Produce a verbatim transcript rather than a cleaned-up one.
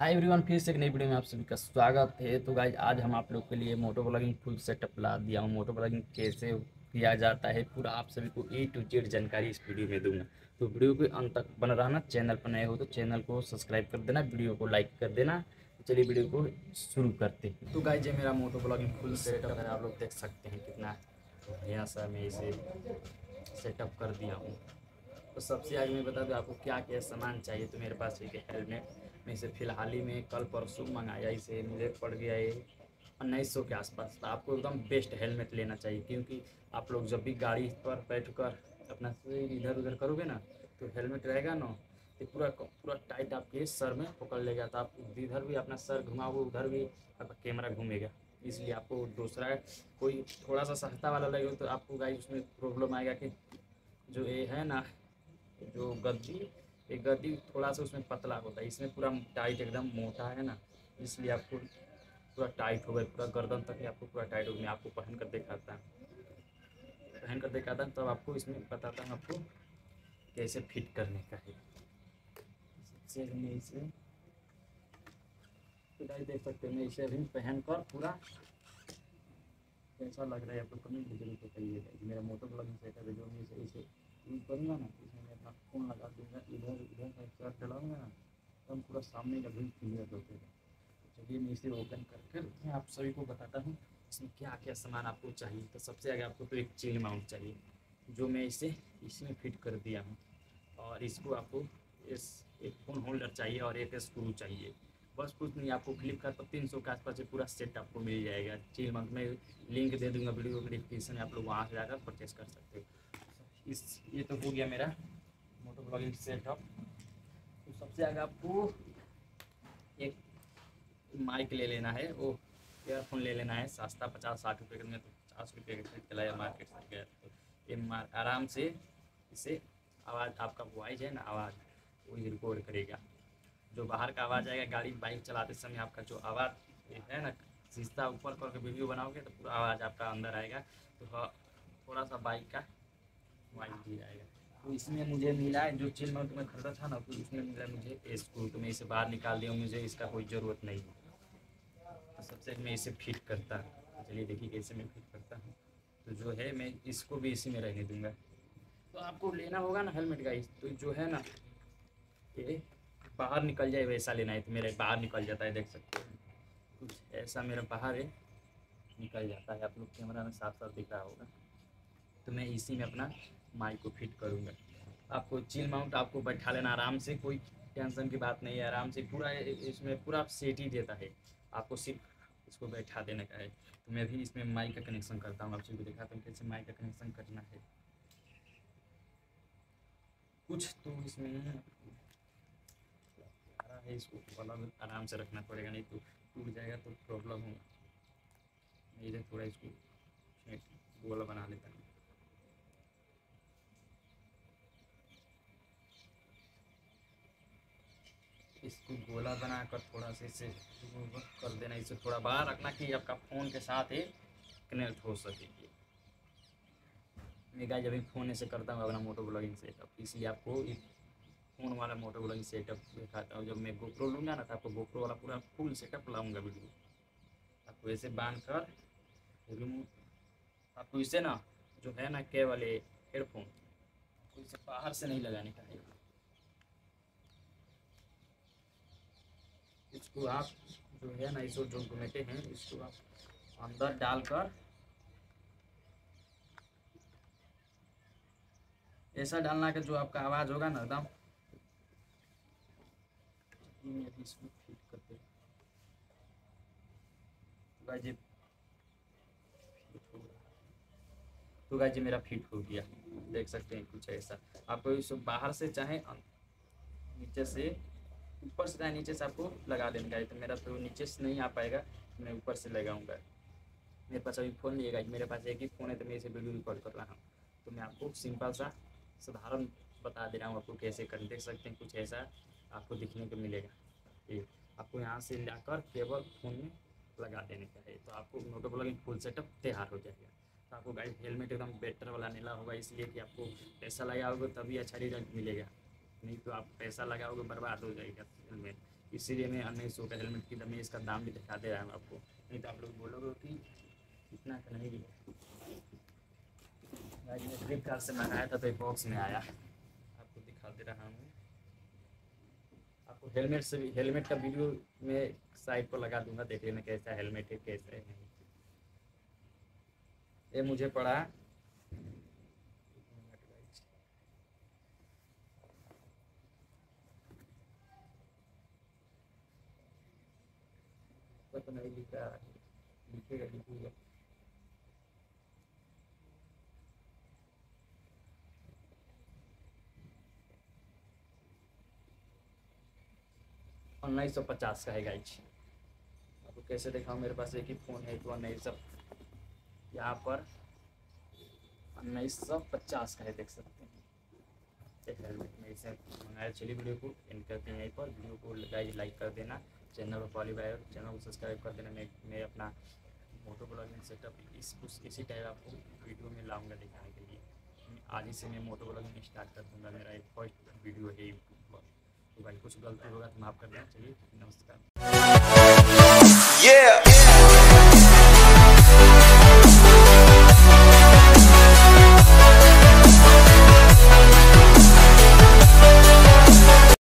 Hi everyone, फिर से एक नई वीडियो में आप सभी का स्वागत है। तो गाइज आज हम आप लोग के लिए मोटो ब्लॉगिंग फुल सेटअप ला दिया हूँ। मोटो ब्लॉगिंग कैसे किया जाता है पूरा आप सभी को ए टू जेड जानकारी इस वीडियो में दूंगा। तो वीडियो के अंत तक बना रहना। चैनल पर नए हो तो चैनल को सब्सक्राइब कर देना, वीडियो को लाइक कर देना। तो चलिए वीडियो को शुरू करते हैं। तो गाइज ये मेरा मोटो ब्लॉगिंग फुल सेटअप है, आप लोग देख सकते हैं कितना बढ़िया सा मैं इसे सेटअप कर दिया हूँ। तो सबसे आगे मैं बता दूँ आपको क्या क्या सामान चाहिए। तो मेरे पास एक हेलमेट, मैं इसे फ़िलहाल ही में कल परसों मंगाया, इसे मुझे पड़ गया ये उन्नीस सौ के आसपास। तो आपको एकदम बेस्ट हेलमेट लेना चाहिए, क्योंकि आप लोग जब भी गाड़ी पर बैठ कर अपना शरीर इधर उधर करोगे ना, तो हेलमेट रहेगा ना, तो पूरा पूरा टाइट आपके सर में पकड़ लेगा। तो आप इधर भी अपना सर घुमाओगे, उधर भी आपका कैमरा घूमेगा। इसलिए आपको दूसरा कोई थोड़ा सा सस्ता वाला लगेगा तो आपको गाइस उसमें प्रॉब्लम आएगा कि जो ये है ना, जो गद्दी, एक गद्दी थोड़ा सा उसमें पतला होता है, इसमें पूरा टाइट एकदम मोटा है ना, इसलिए आपको पूरा टाइट होगा, पूरा गर्दन तक ही आपको पूरा टाइट होगा। मैं आपको पहन कर दिखाता हूँ, पहन कर दिखाता हूँ तब आपको इसमें बताता हूँ आपको कैसे फिट करने का है। सबसे मैं इसे तो गाइस देख सकते हैं, मैं इसे अभी पहन कर पूरा कैसा लग रहा है आपको कमेंट जरूर बताइएगा। मेरा मोटो ब्लॉगिंग सेटअप है, जो मैं इसे इसे यूज़ करूँगा ना, तो इसमें मैं अपना फ़ोन लगा दूँगा, इधर इधर का चार्ज चलाऊँगा ना, तो हम पूरा सामने का व्यू क्लियर दिखेगा। तो चलिए मैं इसे ओपन करके मैं आप सभी को बताता हूँ इसमें क्या क्या सामान आपको चाहिए। तो सबसे आगे आपको तो एक चिल माउंट चाहिए, जो मैं इसे इसमें फिट कर दिया हूँ। और इसको आपको इस एक फ़ोन होल्डर चाहिए और एक स्क्रू चाहिए। बस कुछ नहीं, आपको फ्लिपकार्ट पर तीन सौ के आसपास से पूरा सेट आपको मिल जाएगा। चिल मंथ में लिंक दे दूंगा वीडियो के डिस्क्रिप्शन में, आप लोग वहाँ से जाकर परचेस कर सकते हो। इस ये तो हो गया मेरा मोटो ब्लॉगिंग सेटअप। तो सबसे आगे आपको एक माइक ले लेना है, वो ईयरफोन ले लेना है। सस्ता पचास साठ रुपये का, मैं तो पचास रुपये का खरीद के लाया मार्केट से गया। तो ये आराम से इसे आवाज़, आपका वॉइस है ना, आवाज़ वही रिकॉर्ड करेगा। जो बाहर का आवाज़ आएगा, गाड़ी बाइक चलाते समय आपका जो आवाज़ है ना, शीशा ऊपर करके वीडियो बनाओगे तो पूरा आवाज़ आपका अंदर आएगा। तो थोड़ा सा बाइक का वॉइस भी आएगा। तो इसमें मुझे मिला है, जो चिल माउंट में खरीदा था ना, तो उसमें मिला मुझे स्क्रू। तो मैं इसे बाहर निकाल दिया हूँ, मुझे इसका कोई ज़रूरत नहीं है। तो सबसे मैं इसे फिट करता हूँ। चलिए देखिए कैसे मैं फिट करता हूँ। तो जो है मैं इसको भी इसी में रहने दूंगा। तो आपको लेना होगा ना हेलमेट गाइस, तो जो है ना ये बाहर निकल जाए वैसा लेना है। तो मेरा बाहर निकल जाता है, देख सकते हैं कुछ ऐसा मेरा बाहर है, निकल जाता है। आप लोग कैमरा में साफ साफ दिख रहा होगा। तो मैं इसी में अपना माइक को फिट करूँगा। आपको चिल माउंट आपको बैठा लेना आराम से, कोई टेंशन की बात नहीं है। आराम से पूरा इसमें पूरा सेट ही देता है, आपको सिर्फ इसको बैठा देने का है। तो मैं भी इसमें माइक का कनेक्शन करता हूँ, आप सभी को दिखाता हूँ कैसे माइक का कनेक्शन करना है। कुछ तो इसमें है, इसको अलग आराम से रखना पड़ेगा, नहीं तो टूट जाएगा तो प्रॉब्लम होगा। मैं इधर थोड़ा इसको गोला बना लेता हूँ। इसको गोला बनाकर थोड़ा सा इसे कर देना, इसे थोड़ा बाहर रखना कि आपका फ़ोन के साथ ही कनेक्ट हो सके। मैं गाइस अभी फ़ोन से करता हूँ अपना मोटो ब्लॉगिंग सेटअप, इसलिए आपको एक फ़ोन वाला मोटो ब्लॉगिंग सेटअप दिखाता हूँ। जब मैं गोप्रो लूँगा ना, तो आपको गोप्रो वाला पूरा फुल सेटअप लाऊंगा वीडियो। आपको ऐसे बांध कर रिमूव, आपको इसे ना जो है ना केवल हेडफोन आपको इसे बाहर से नहीं लगाने का है। इसको आप जो है ना, इसको जो घुमेटे हैं, इसको आप अंदर डालकर ऐसा डालना कि जो आपका आवाज़ होगा ना एकदम, इसको फिट करते हैं। तो गाइस ये फिट हो रहा है। तो गाइस ये मेरा फिट हो गया, देख सकते हैं कुछ ऐसा। आपको इसको बाहर से चाहे नीचे से, ऊपर से चाहे नीचे से आपको लगा देना है। तो मेरा तो नीचे से नहीं आ पाएगा, मैं ऊपर से लगाऊंगा। मेरे पास अभी फ़ोन नहीं है गाइस, मेरे पास एक ही फ़ोन है, तो मैं इसे वीडियो रिकॉर्ड कर रहा हूँ। तो मैं आपको सिंपल सा साधारण बता दे रहा हूँ आपको कैसे कर, देख सकते हैं कुछ ऐसा आपको दिखने को मिलेगा। ये आपको यहाँ से लाकर केवल फ़ोन में लगा देने का है, तो आपको मोटो ब्लॉगिंग फुल सेटअप तैयार हो जाएगा। तो आपको गाइस हेलमेट एकदम बेटर वाला लेना होगा, इसलिए कि आपको पैसा लगाओगे तभी अच्छा रिजल्ट मिलेगा, नहीं तो आप पैसा लगाओगे बर्बाद हो जाएगा हेलमेट। इसीलिए मैं उन्नीस सौ का हेलमेट की मैं इसका दाम भी दिखा दे रहा हूँ आपको, नहीं तो आप लोग बोलोगे कि इतना का नहीं दिया। गाइस मैं फ्लिपकार्ट से मंगाया था तो एक बॉक्स में आया, आपको दिखा दे रहा हूँ। आपको हेलमेट से भी, हेलमेट का वीडियो में साइड पर लगा दूंगा, देख लेना कैसा हेलमेट है कैसा है नहीं। ये मुझे पड़ा तो नहीं लिखा, लिखेगा लिखूंगा। उन्नीस सौ पचास का है गाइज। आपको कैसे दिखाऊँ, मेरे पास एक ही फ़ोन है तो उन्नीस सौ, यहाँ पर उन्नीस सौ पचास का है, देख सकते हैं एक हेलमेट में इसे मंगाया। चलिए वीडियो को एंड करते हैं यहीं पर। वीडियो को गाइज लाइक कर देना, चैनल पर पहली बार चैनल को सब्सक्राइब कर देना। मैं मैं अपना मोटो ब्लॉगिंग सेटअप इस उस इसी टाइप आपको वीडियो में लाऊंगा दिखाने के लिए। आज ही से मैं मोटो ब्लॉगिंग स्टार्ट कर दूँगा, मेरा एक फर्स्ट वीडियो है यूट्यूब पर। तो भाई कुछ गलती होगा तो माफ़ कर देना। चलिए नमस्कार। Yeah.